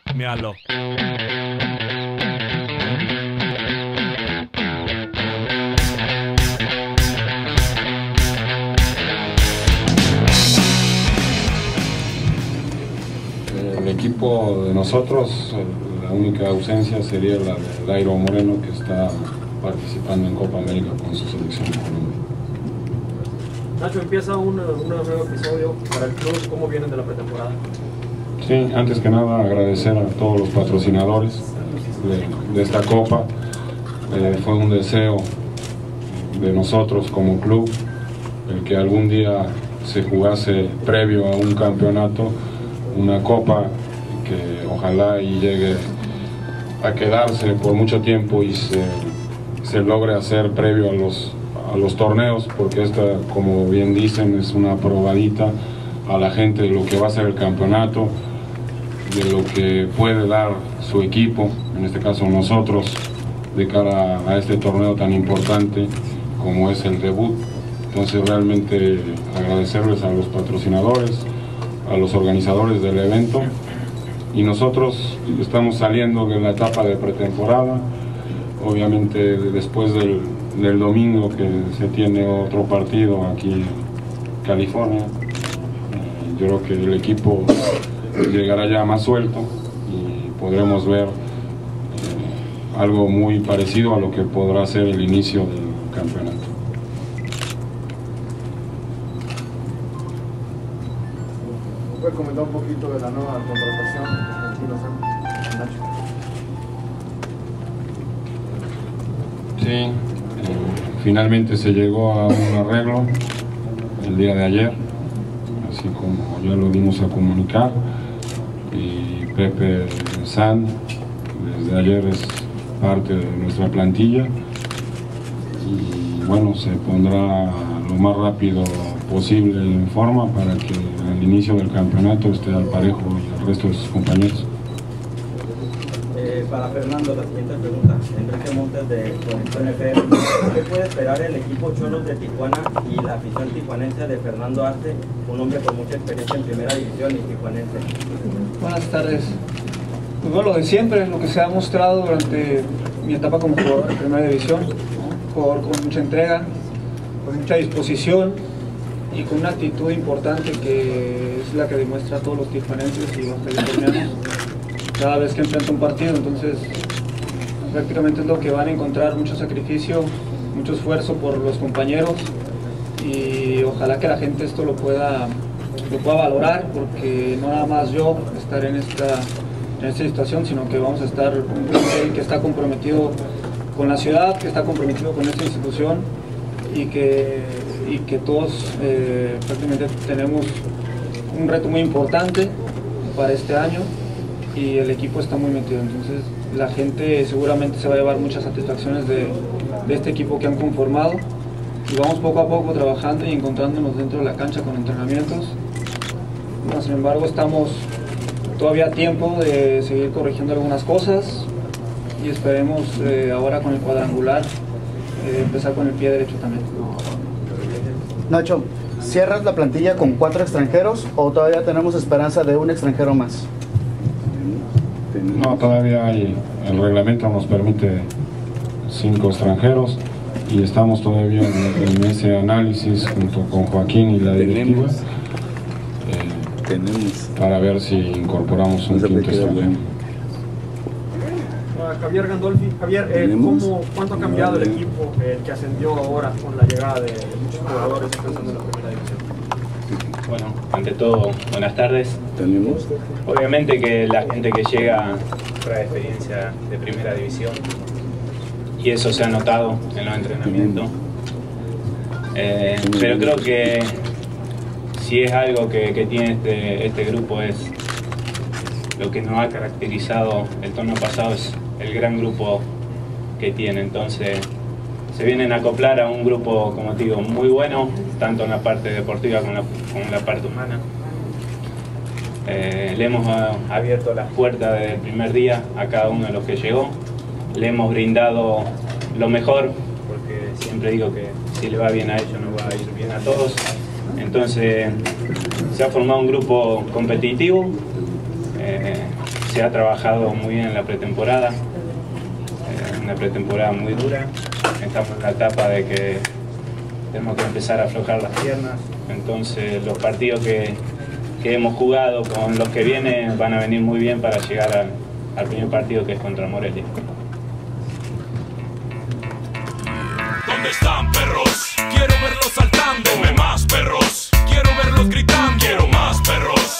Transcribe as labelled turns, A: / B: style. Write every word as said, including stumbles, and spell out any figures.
A: Míralo.
B: El equipo de nosotros, la única ausencia sería la de Dairo Moreno, que está participando en Copa América con su selección de Colombia.
C: Nacho, empieza un, un nuevo episodio para el club. ¿Cómo vienen de la pretemporada?
B: Sí, antes que nada agradecer a todos los patrocinadores de, de esta Copa. Eh, fue un deseo de nosotros como club el que algún día se jugase previo a un campeonato una Copa que ojalá y llegue a quedarse por mucho tiempo y se, se logre hacer previo a los, a los torneos, porque esta, como bien dicen, es una probadita a la gente de lo que va a ser el campeonato, de lo que puede dar su equipo, en este caso nosotros, de cara a este torneo tan importante como es el debut. Entonces realmente agradecerles a los patrocinadores, a los organizadores del evento, y nosotros estamos saliendo de la etapa de pretemporada. Obviamente después del, del domingo, que se tiene otro partido aquí en California, yo creo que el equipo llegará ya más suelto y podremos ver eh, algo muy parecido a lo que podrá ser el inicio del campeonato.
D: ¿Puede comentar un poquito de la nueva contratación de Nacho?
B: Sí, eh, finalmente se llegó a un arreglo el día de ayer, así como ya lo dimos a comunicar, y Pepe San desde ayer es parte de nuestra plantilla, y bueno, se pondrá lo más rápido posible en forma para que al inicio del campeonato esté al parejo y el resto de sus compañeros.
E: Eh, para Fernando, la siguiente pregunta. Enrique Montes de Conexión F M. ¿Qué puede esperar el equipo Cholos de Tijuana y la afición tijuanense de Fernando Arte, un hombre con mucha experiencia en primera división y tijuanense?
F: Buenas tardes. Pues bueno, lo de siempre, lo que se ha mostrado durante mi etapa como jugador de primera división, ¿no? Jugador con mucha entrega, con mucha disposición y con una actitud importante que es la que demuestra a todos los tijuanenses y los californianos cada vez que enfrenta un partido. Entonces prácticamente es lo que van a encontrar: mucho sacrificio, mucho esfuerzo por los compañeros, y ojalá que la gente esto lo pueda, lo pueda valorar, porque no nada más yo estaré en esta, en esta situación, sino que vamos a estar un plantel que está comprometido con la ciudad, que está comprometido con esta institución, y que, y que todos eh, prácticamente tenemos un reto muy importante para este año, y el equipo está muy metido. Entonces la gente seguramente se va a llevar muchas satisfacciones de, de este equipo que han conformado, y vamos poco a poco trabajando y encontrándonos dentro de la cancha con entrenamientos. Bueno, sin embargo, estamos todavía a tiempo de seguir corrigiendo algunas cosas, y esperemos eh, ahora con el cuadrangular eh, empezar con el pie derecho también.
D: Nacho, ¿cierras la plantilla con cuatro extranjeros o todavía tenemos esperanza de un extranjero más?
B: No, todavía hay, el reglamento nos permite cinco extranjeros y estamos todavía en, en ese análisis junto con Joaquín y la directiva, eh,
G: tenemos
B: para ver si incorporamos un quinto extranjero.
C: Javier Gandolfi, Javier, eh, ¿cómo, ¿cuánto ha cambiado el equipo eh, que ascendió ahora con la llegada de muchos jugadores empezando en la primera división?
H: Bueno, ante todo, buenas tardes.
G: ¿Tenemos?
H: Obviamente que la gente que llega trae experiencia de primera división, y eso se ha notado en los entrenamientos. Eh, pero creo que si es algo que, que tiene este, este grupo, es lo que nos ha caracterizado el torneo pasado, es el gran grupo que tiene. Entonces se vienen a acoplar a un grupo, como te digo, muy bueno, tanto en la parte deportiva como en la, como en la parte humana. Eh, le hemos uh, abierto las puertas desde el primer día a cada uno de los que llegó. Le hemos brindado lo mejor, porque siempre digo que si le va bien a ellos, nos va a ir bien a todos. Entonces se ha formado un grupo competitivo, eh, se ha trabajado muy bien en la pretemporada, eh, una pretemporada muy dura. Estamos en la etapa de que tenemos que empezar a aflojar las piernas, entonces los partidos que, que hemos jugado con los que vienen van a venir muy bien para llegar al, al primer partido, que es contra Morelia.
A: ¿Dónde están, perros? Quiero verlos saltando. Deme más, perros. Quiero verlos gritando. Quiero más, perros.